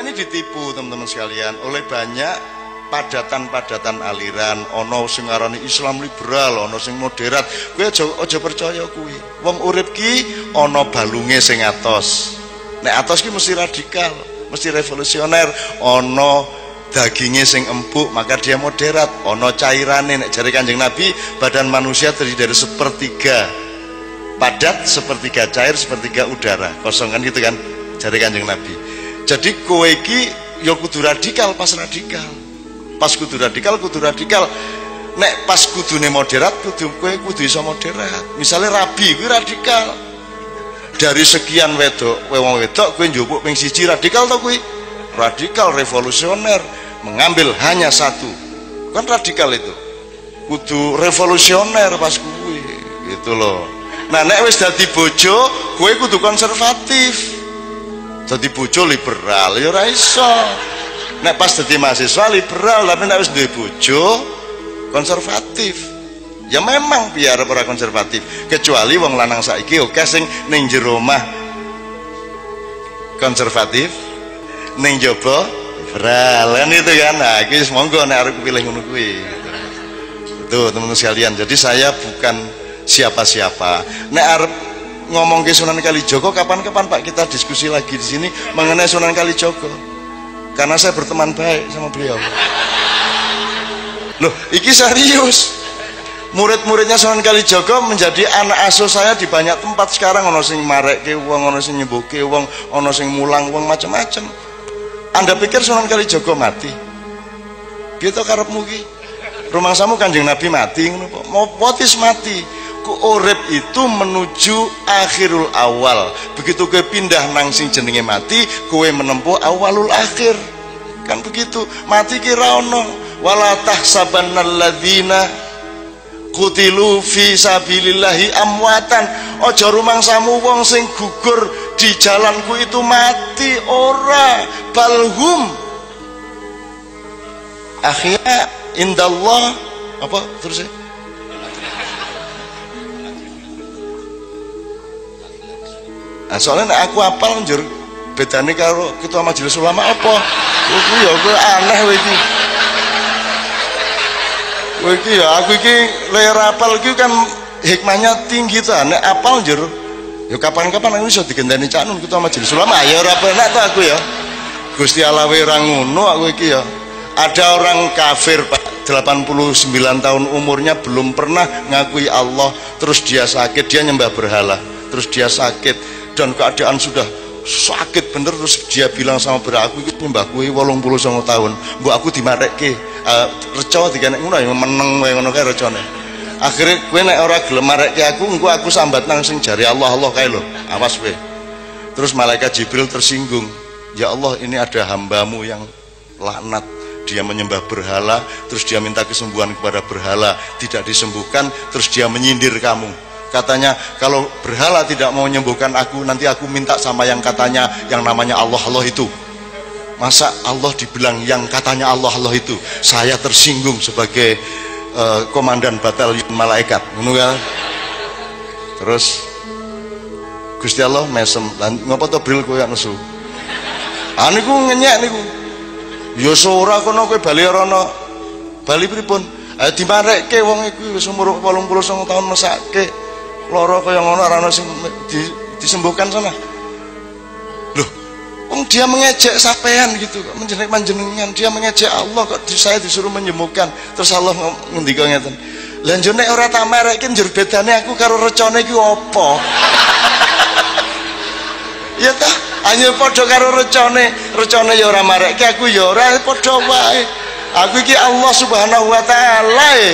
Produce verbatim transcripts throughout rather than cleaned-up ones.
ini ditipu teman-teman sekalian oleh banyak padatan-padatan aliran. Ono sing ngarani Islam liberal, ono sing moderat. Kowe aja aja percaya kuwi. Wong urip ki ono balunge sing atos. Nek atos ki mesti radikal, mesti revolusioner. Ono dagingnya sing empuk, maka dia moderat. Ono cairane, nek jare Kanjeng Nabi, badan manusia terdiri dari sepertiga padat, sepertiga cair, sepertiga udara. Kosong kan gitu kan jare Kanjeng Nabi. Jadi kowe iki ya kudu radikal, pas radikal. Pas kudu radikal, kudu radikal. Nek pas kudune moderat, kudu kowe kudu iso moderat. Misalnya rabi kuwi radikal. Dari sekian wedok, wong wedok kowe njupuk ping siji, radikal to kuwi? Radikal, revolusioner, mengambil hanya satu. Kan radikal itu. Kudu revolusioner pas kuwi, gitu loh. Nah, nek wis dadi bojo, kowe kudu konservatif. Dadi bojo liberal ya ora iso. Nek pas dadi mahasiswa liberal, tapi nek wis duwe bojo konservatif. Ya memang biar ora konservatif. Kecuali wong lanang saiki oke sing ning jero omah konservatif, ning jaba liberal kan itu kan. Nah, iki monggo nek arep pilih ngono kuwi. Tuh teman-teman sekalian. Jadi saya bukan siapa-siapa. Nek arep ngomong ke Sunan Kalijogo, kapan-kapan Pak kita diskusi lagi di sini mengenai Sunan Kalijogo, karena saya berteman baik sama beliau. Loh, iki serius. Murid-muridnya Sunan Kalijogo menjadi anak asuh saya di banyak tempat sekarang. Ono sing marekke wong, ono sing nyembuhke wong, ono sing mulang wong, macam-macam. Anda pikir Sunan Kalijogo mati? Piye to karepmu ki? Rumangsamu Kanjeng Nabi mati ngono kok. Mau potis mati. Ku urip itu menuju akhirul awal. Begitu kowe pindah nang sing jenenge mati, kowe menempuh awalul akhir. Kan begitu. Mati ki ra ono. Wala tahsabannal ladzina qutilu fi sabilillahi amwatan. Aja rumangsamu wong sing gugur di jalanku itu mati, ora. Balhum ahya indallah. Apa terus ya? Nah, soalnya nek aku apal njur bedane karo ketua majelis ulama apa? Kowe ya kowe aneh kowe iki. Kowe iki ya aku iki ler apal iki kan hikmahnya tinggi ta. Nek apal njur ya kapan-kapan aku iso digendani Cak Nun ketua majelis ulama. Ya ora penak to aku ya. Gusti Allah we ora ngono aku iki ya. Ada orang kafir Pak, delapan puluh sembilan tahun umurnya belum pernah ngakui Allah, terus dia sakit, dia nyembah berhala, terus dia sakit dan keadaan sudah sakit bener, terus dia bilang sama berak aku itu mbak kue wolong puluh songo tahun mbak aku dimarekke uh, reco tiga nek ngono ya meneng wae ngono kae recone. Akhirnya kue nek ora gelem marekke aku engko aku sambat nang sing jari Allah Allah kae lho, awas kowe. Terus malaikat Jibril tersinggung, ya Allah ini ada hambamu yang laknat, dia menyembah berhala, terus dia minta kesembuhan kepada berhala, tidak disembuhkan, terus dia menyindir kamu. Katanya kalau berhala tidak mau menyembuhkan aku, nanti aku minta sama yang katanya yang namanya Allah Allah itu. Masa Allah dibilang yang katanya Allah Allah itu? Saya tersinggung sebagai uh, komandan batalion malaikat. Terus Gusti Allah mesem, ngapa to bril kowe nesu? Ah niku ngenyek niku. Ya ora kono kowe bali rono. Bali pripun? Ayo dimarekke wong iku wis umur wolong puluh songo tahun mesake. Loro kaya ngono ora ono sing di, disembuhkan sana. Loh, wong dia mengejek sampean gitu kok, menjenek panjenengan, dia mengejek Allah kok di, saya disuruh menyembuhkan. Terus Allah ngendika ngeten. Lah njur nek ora tak merekke njur bedane aku karo recone iki apa? Ya ta, hanya padha karo recone, recone ya ora marekke aku ya ora padha wae. Aku iki Allah Subhanahu wa taala e.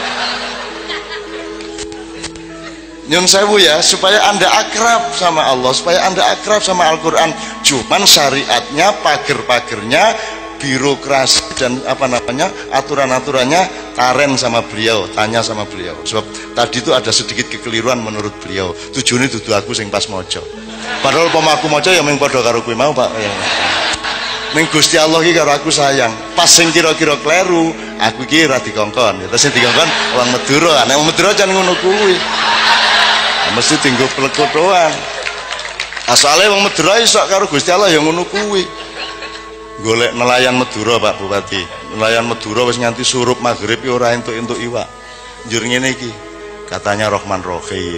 Nyun sewu ya, supaya anda akrab sama Allah, supaya anda akrab sama Al-Quran. Cuman syariatnya, pager-pagernya, birokrasi dan apa namanya aturan-aturannya taren sama beliau, tanya sama beliau. Sebab tadi itu ada sedikit kekeliruan menurut beliau. Tujuannya dudu aku sing pas mojo. Padahal pemaku mojo ya mung padha karo kuwi mau Pak. Ning Gusti Allah iki karo aku sayang. Pas sing kira-kira kleru, aku iki ra dikongkon. Terus sing dikongkon wong Madura. Nek wong Madura jan ngono kuwi. Mesti tinggal pelekutoan. Asale wong Madura iso karo Gusti Allah yang ngono kuwi. golek nelayan Madura Pak Bupati. Nelayan Madura wis nganti surup maghrib ora entuk-entuk iwak. Njur ngene iki. Katanya Rahman Rahim.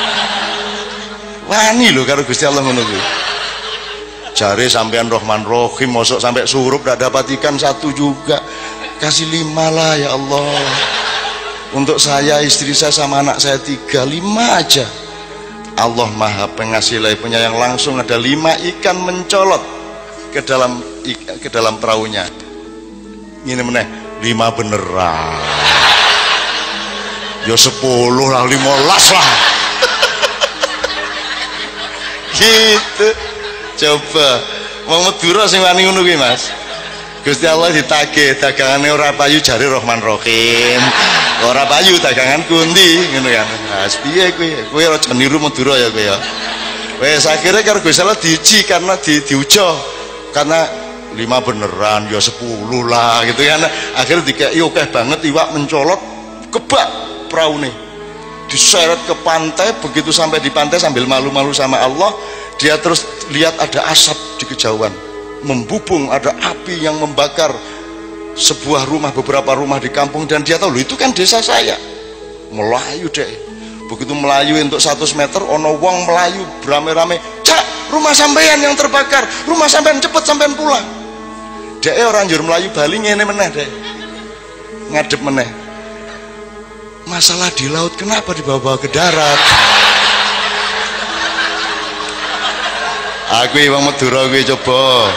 Wani lho karo Gusti Allah ngono kuwi. Jare sampean Rahman Rahim mosok sampai surup ndak dapat ikan satu juga. Kasih lima lah ya Allah. Untuk saya, istri saya sama anak saya tiga, lima aja. Allah Maha Pengasih lagi penyayang, langsung ada lima ikan mencolot ke dalam ke dalam perahunya. Ini meneh lima beneran. Yo sepuluh lah, limolas lah. Gitu. Coba wong Madura sing wani ngono kuwi Mas. Gusti Allah ditagih dagangane ora payu jare Rahman Rahim. Ora payu dagangan kundi ngono kan. Nah, piye kuwi? Kowe aja niru Madura ya kowe ya. Wes akhirnya karo Gusti Allah diuji karena di, diujo karena lima beneran ya sepuluh lah gitu kan. Akhirnya dikei akeh banget iwak mencolot kebak peraune. Diseret ke pantai, begitu sampai di pantai sambil malu-malu sama Allah, dia terus lihat ada asap di kejauhan, membubung, ada api yang membakar sebuah rumah, beberapa rumah di kampung, dan dia tahu, itu kan desa saya. Melayu deh, begitu melayu untuk seratus meter, ono wong melayu berame-rame, cak, rumah sampean yang terbakar, rumah sampean cepet sampean pulang. Dek orang jur melayu Bali ngene meneh deh, ngadep meneh. Masalah di laut kenapa dibawa ke darat? Aku wong Madura kuwi coba.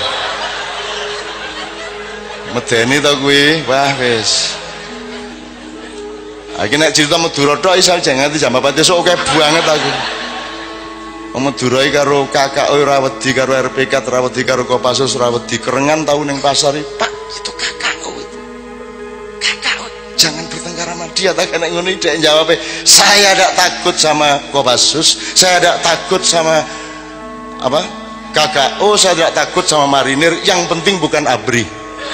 Medeni to kuwi, wah wis. Iki nek cerita Madura tok iso jangan jam apa esuk oke banget aku. Wong Madura iki karo kakak ora wedi karo R P K, ora wedi karo Kopassus, ora wedi kerengan tau ning pasar iki. Pak, itu kakakku itu. Kakak, jangan bertengkar sama dia. Tak kena ngono dia jawab, saya tidak takut sama Kopassus, saya tidak takut sama apa? Kakak, oh saya tidak takut sama marinir, yang penting bukan abri.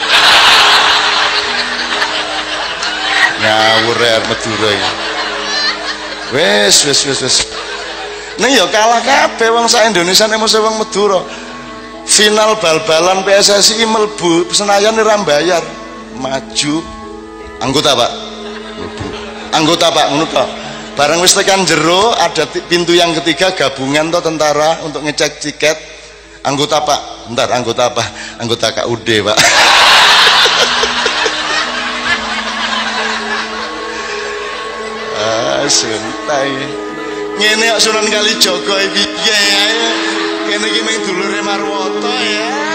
Ngawur ya Madura ya. Wes wes wes wes. Nih ya kalah kabeh wong sak Indonesia nek mesti wong Madura. Final bal-balan P S S I mlebu Senayan ora bayar. Maju anggota Pak. Mlebu. Anggota Pak ngono to. Bareng wis tekan jero ada pintu yang ketiga gabungan to tentara untuk ngecek tiket. Anggota Pak, bentar anggota apa? Anggota K U D Pak. Ah, suntai. Ngene kok Sunan Kalijaga iki piye ae. Kene iki mung dulure Marwata ya.